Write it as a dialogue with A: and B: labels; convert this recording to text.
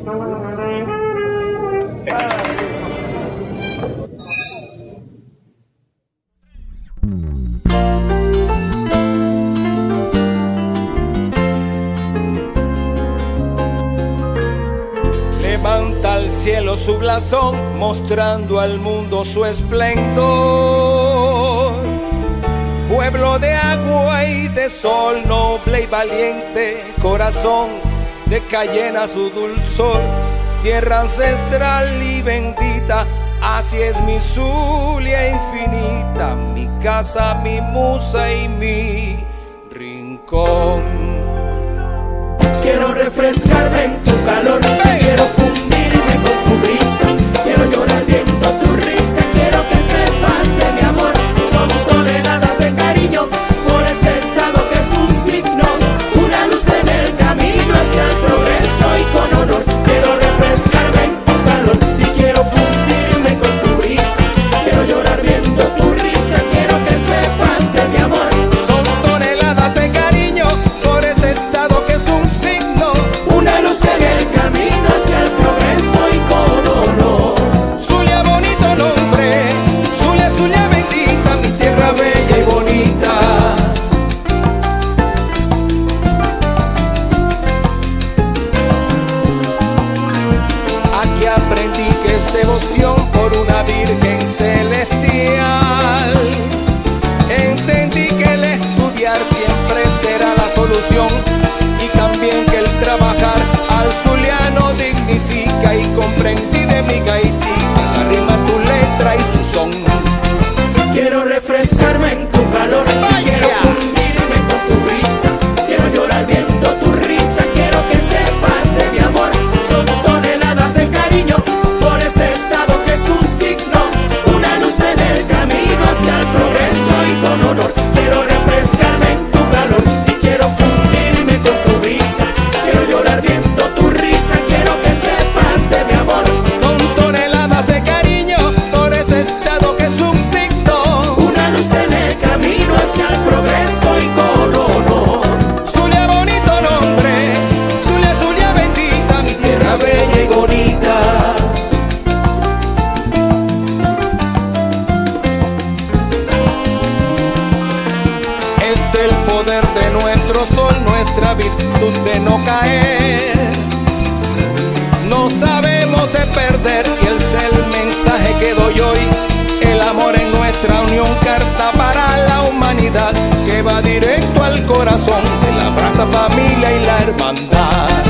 A: Levanta al cielo su blasón, mostrando al mundo su esplendor. Pueblo de agua y de sol, noble y valiente corazón, de Cayena su dulzor, tierra ancestral y bendita. Así es mi Zulia infinita, mi casa, mi musa y mi rincón.
B: Quiero refrescarme en tu calor, quiero fundirme con tu brisa, quiero llorar viendo tu risa, quiero que sepas de mi amor. Son toneladas de cariño por ese estado que es un signo, una luz en el camino hacia el progreso y con honor. Quiero refrescarme en tu calor y quiero fundirme con tu brisa, quiero llorar viendo tu risa, quiero que sepas de mi amor.
A: Son toneladas de cariño por este estado que es un signo,
B: una luz en el camino hacia el progreso y con honor.
A: Zulia bonito nombre, Zulia, Zulia bendita, mi tierra bella y bonita. Aquí aprendí que es devoción por una virgen celestial. Entendí que el estudiar siempre será la solución, y también que el trabajar al zuliano dignifica, y comprendí de mi gaitica la rima, tu letra y su son.
B: Quiero refrescarme en tu calor, quiero fundirme con tu brisa, quiero llorar viendo tu risa, quiero que sepas de mi amor. Son toneladas de cariño por ese estado que es un signo, una luz en el camino hacia el progreso y con honor. Quiero refrescarme en tu calor y quiero fundirme con tu brisa, quiero llorar viendo tu risa, quiero que sepas de mi amor.
A: Son toneladas de cariño por ese estado que es un signo,
B: Una luz en el camino hacia el progreso y con honor.
A: Zulia bonito nombre, Zulia, Zulia bendita, mi tierra bella y bonita. Este es el poder de nuestro sol, nuestra virtud de no caer. No sabemos de perder, y ese es el mensaje que doy hoy. El amor en nuestra unión, carta para la humanidad, que va directo al corazón, de la brasa familia y la hermandad.